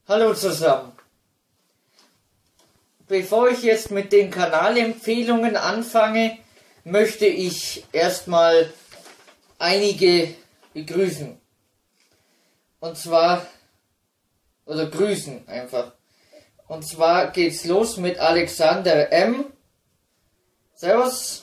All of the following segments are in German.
Hallo zusammen. Bevor ich jetzt mit den Kanalempfehlungen anfange, möchte ich erstmal einige begrüßen. Und zwar, oder grüßen einfach. Und zwar geht's los mit Alexander M. Servus.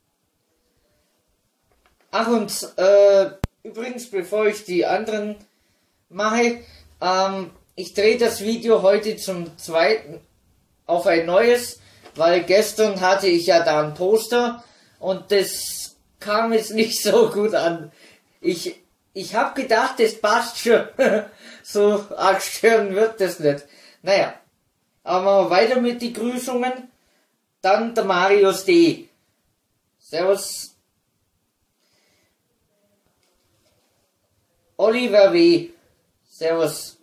Ach und übrigens, bevor ich die anderen mache, ich drehe das Video heute zum zweiten auf ein neues, weil gestern hatte ich ja da ein Poster und das kam jetzt nicht so gut an. Ich habe gedacht, das passt schon. So arg stören wird das nicht. Naja, aber weiter mit die Grüßungen. Dann der Marius D. Servus. Oliver W. Servus.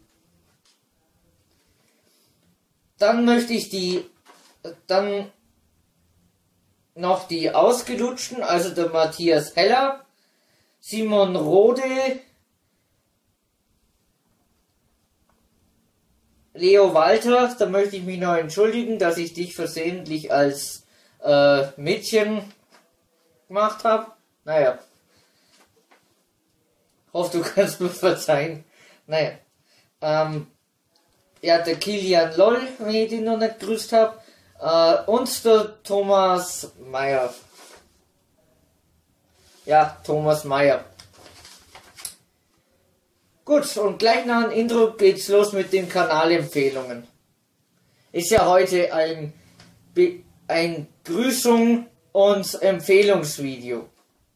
Dann möchte ich dann noch die Ausgelutschten, also der Matthias Heller, Simon Rode, Leo Walter, da möchte ich mich noch entschuldigen, dass ich dich versehentlich als Mädchen gemacht habe. Naja. Hoffe, du kannst mir verzeihen. Naja. Ja, der Kilian Loll, wenn ich den noch nicht gegrüßt habe. Und der Thomas Meyer. Ja, Thomas Meyer. Gut, und gleich nach dem Intro geht's los mit den Kanalempfehlungen. Ist ja heute ein Grüßung und Empfehlungsvideo.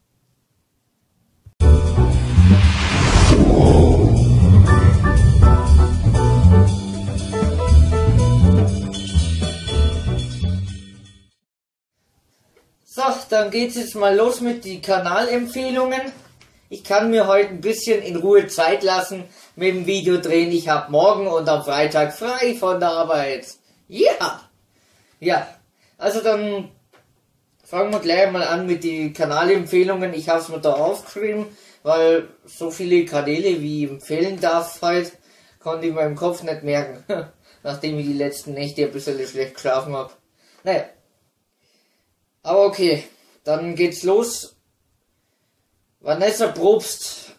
So, dann geht's jetzt mal los mit den Kanalempfehlungen. Ich kann mir heute ein bisschen in Ruhe Zeit lassen mit dem Video drehen. Ich habe morgen und am Freitag frei von der Arbeit. Ja! Ja, also dann fangen wir gleich mal an mit den Kanalempfehlungen. Ich habe es mir da aufgeschrieben, weil so viele Kanäle wie ich empfehlen darf heute, konnte ich mir im Kopf nicht merken. Nachdem ich die letzten Nächte ein bisschen schlecht geschlafen habe. Naja. Aber okay, dann geht's los. Vanessa Probst.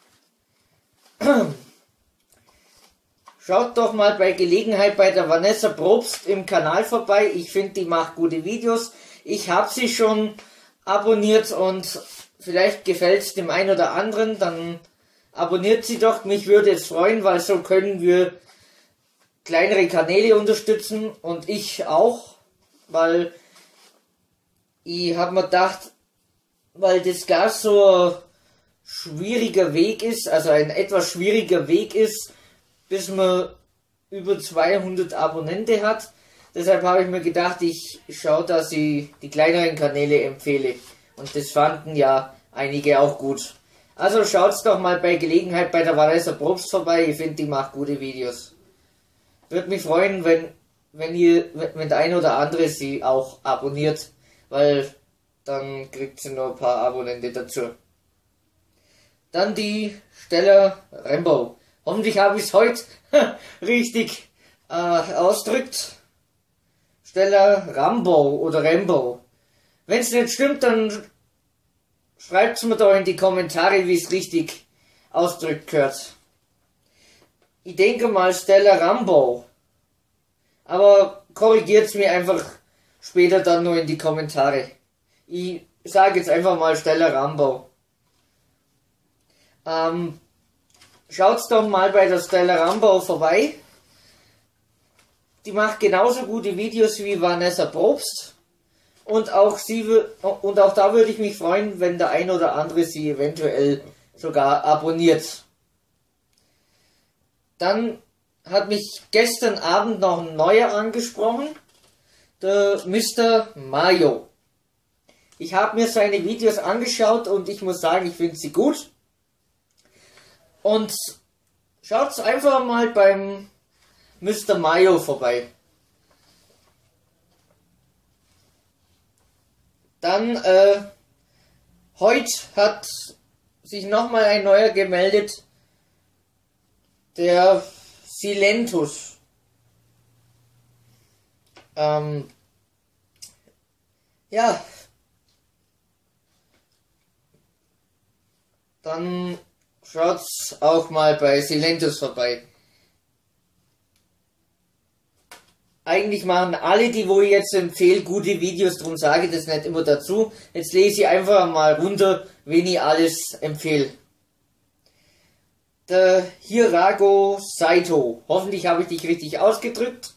Schaut doch mal bei Gelegenheit bei der Vanessa Probst im Kanal vorbei. Ich finde, die macht gute Videos. Ich habe sie schon abonniert und vielleicht gefällt es dem einen oder anderen. Dann abonniert sie doch. Mich würde es freuen, weil so können wir kleinere Kanäle unterstützen und ich auch, weil ich habe mir gedacht, weil das gar so ein schwieriger Weg ist, also ein etwas schwieriger Weg ist, bis man über 200 Abonnenten hat. Deshalb habe ich mir gedacht, ich schaue, dass ich die kleineren Kanäle empfehle. Und das fanden ja einige auch gut. Also schaut's doch mal bei Gelegenheit bei der Vanessa Probst vorbei. Ich finde, die macht gute Videos. Würde mich freuen, wenn der ein oder andere sie auch abonniert. Weil dann kriegt sie noch ein paar Abonnenten dazu. Dann die Stella Rambo. Hoffentlich habe ich es heute richtig ausdrückt. Stella Rambo oder Rambo. Wenn es nicht stimmt, dann schreibt es mir doch in die Kommentare, wie es richtig ausdrückt gehört. Ich denke mal Stella Rambo. Aber korrigiert es mir einfach später dann nur in die Kommentare. Ich sage jetzt einfach mal Stella Rambo. Schaut's doch mal bei der Stella Rambo vorbei. Die macht genauso gute Videos wie Vanessa Probst. Und auch da würde ich mich freuen, wenn der ein oder andere sie eventuell sogar abonniert. Dann hat mich gestern Abend noch ein neuer angesprochen. Der Mr. Mayo. Ich habe mir seine Videos angeschaut und ich muss sagen, ich finde sie gut. Und schaut einfach mal beim Mr. Mayo vorbei. Dann, heute hat sich nochmal ein neuer gemeldet. Der Silentus. Ja. Dann schaut's auch mal bei Silentus vorbei. Eigentlich machen alle, die wo ich jetzt empfehle, gute Videos, darum sage ich das nicht immer dazu. Jetzt lese ich einfach mal runter, wen ich alles empfehle. Der Hirago Saito. Hoffentlich habe ich dich richtig ausgedrückt.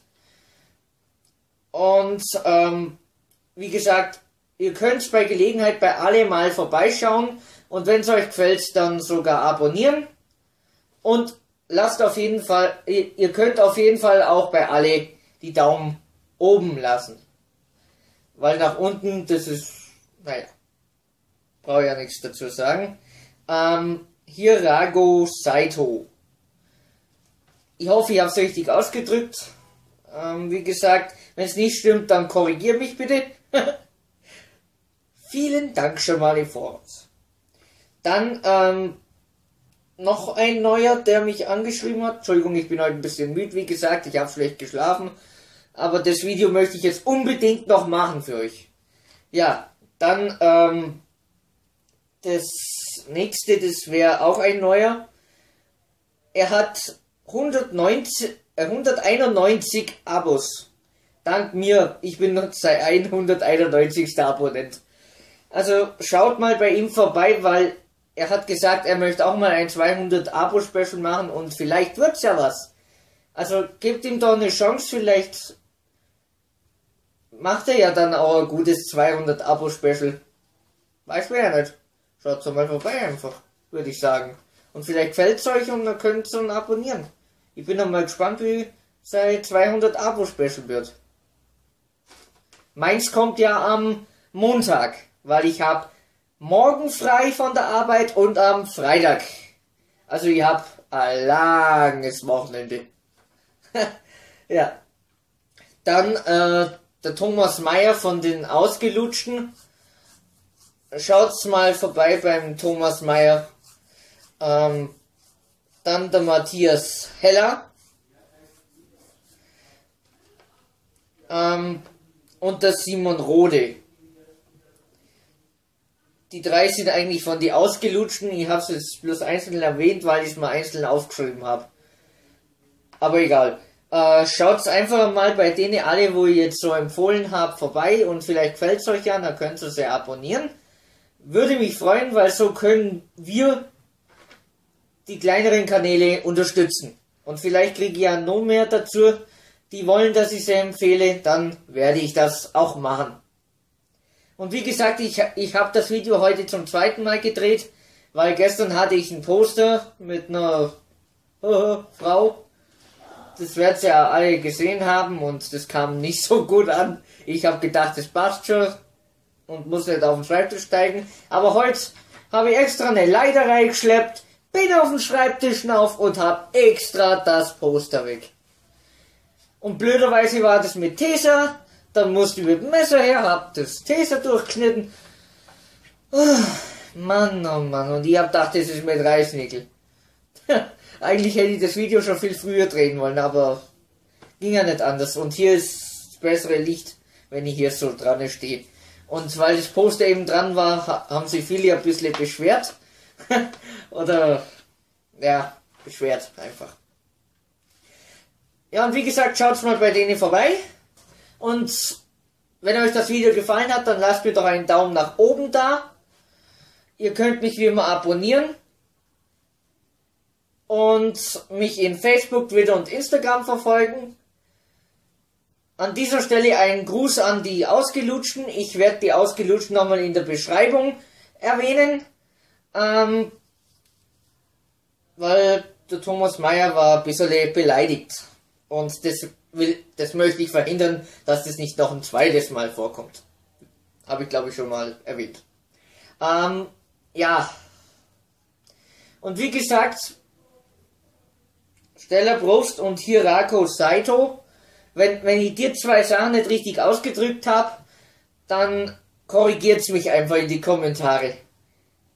Und wie gesagt, ihr könnt bei Gelegenheit bei alle mal vorbeischauen. Und wenn es euch gefällt, dann sogar abonnieren. Und lasst auf jeden Fall, ihr könnt auf jeden Fall auch bei alle die Daumen oben lassen. Weil nach unten, das ist, naja, brauche ja nichts dazu sagen. Hirago Saito. Ich hoffe, ich habe es richtig ausgedrückt. Wie gesagt, wenn es nicht stimmt, dann korrigier mich bitte. Vielen Dank schon mal im Voraus. Dann noch ein neuer, der mich angeschrieben hat. Entschuldigung, ich bin heute ein bisschen müde, wie gesagt, ich habe schlecht geschlafen. Aber das Video möchte ich jetzt unbedingt noch machen für euch. Ja, dann das nächste, das wäre auch ein neuer. Er hat 191 Abos. Dank mir, ich bin noch sein 191. Abonnent. Also schaut mal bei ihm vorbei, weil er hat gesagt, er möchte auch mal ein 200 Abo-Special machen und vielleicht wird's ja was. Also gebt ihm doch eine Chance, vielleicht macht er ja dann auch ein gutes 200 Abo-Special. Weiß man ja nicht. Schaut mal vorbei einfach, würde ich sagen. Und vielleicht gefällt's euch und dann könnt ihr ihn abonnieren. Ich bin noch mal gespannt, wie sein 200 Abo-Special wird. Meins kommt ja am Montag, weil ich habe morgen frei von der Arbeit und am Freitag. Also ich habe ein langes Wochenende. Ja. Dann der Thomas Meyer von den Ausgelutschten. Schaut's mal vorbei beim Thomas Meyer. Dann der Matthias Heller. Und der Simon Rode. Die drei sind eigentlich von die Ausgelutschten. Ich habe es jetzt bloß einzeln erwähnt, weil ich es mal einzeln aufgeschrieben habe. Aber egal. Schaut's einfach mal bei denen alle, wo ich jetzt so empfohlen habe, vorbei. Und vielleicht gefällt es euch ja, dann könnt ihr sie abonnieren. Würde mich freuen, weil so können wir die kleineren Kanäle unterstützen. Und vielleicht kriege ich ja noch mehr dazu, die wollen, dass ich sie empfehle. Dann werde ich das auch machen. Und wie gesagt, ich habe das Video heute zum zweiten Mal gedreht, weil gestern hatte ich ein Poster mit einer Frau. Das werdet ihr ja alle gesehen haben und das kam nicht so gut an. Ich habe gedacht, das passt schon und muss nicht auf den Schreibtisch steigen. Aber heute habe ich extra eine Leiter reingeschleppt, bin auf den Schreibtisch rauf und habe extra das Poster weg. Und blöderweise war das mit Tesa. Dann musste ich mit dem Messer her, hab das Tesa durchgeschnitten. Mann, oh Mann, und ich hab gedacht, das ist mit Reißnickel. Eigentlich hätte ich das Video schon viel früher drehen wollen, aber ging ja nicht anders. Und hier ist das bessere Licht, wenn ich hier so dran stehe. Und weil das Poster eben dran war, haben sich viele ein bisschen beschwert. Oder, ja, beschwert einfach. Ja, und wie gesagt, schaut mal bei denen vorbei. Und wenn euch das Video gefallen hat, dann lasst mir doch einen Daumen nach oben da. Ihr könnt mich wie immer abonnieren. Und mich in Facebook, Twitter und Instagram verfolgen. An dieser Stelle einen Gruß an die Ausgelutschten. Ich werde die Ausgelutschten nochmal in der Beschreibung erwähnen. Weil der Thomas Meyer war ein bisschen beleidigt. Und das möchte ich verhindern, dass das nicht noch ein zweites Mal vorkommt. Habe ich glaube ich schon mal erwähnt. Ja. Und wie gesagt, Stella Probst und Hirago Saito, wenn ich dir zwei Sachen nicht richtig ausgedrückt habe, dann korrigiert mich einfach in die Kommentare.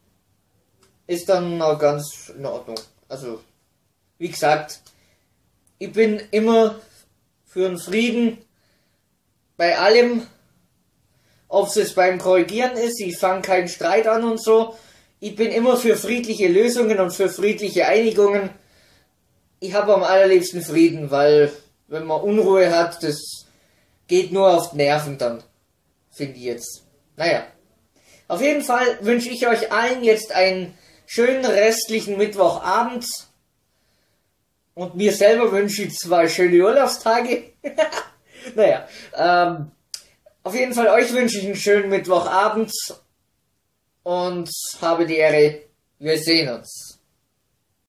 Ist dann auch ganz in Ordnung. Also, wie gesagt, Ich bin immer für einen Frieden bei allem, ob es beim Korrigieren ist, ich fange keinen Streit an und so. Ich bin immer für friedliche Lösungen und für friedliche Einigungen. Ich habe am allerliebsten Frieden, weil wenn man Unruhe hat, das geht nur auf die Nerven dann, finde ich jetzt. Naja, auf jeden Fall wünsche ich euch allen jetzt einen schönen restlichen Mittwochabend. Und mir selber wünsche ich 2 schöne Urlaubstage. Naja, auf jeden Fall euch wünsche ich einen schönen Mittwochabend und habe die Ehre. Wir sehen uns.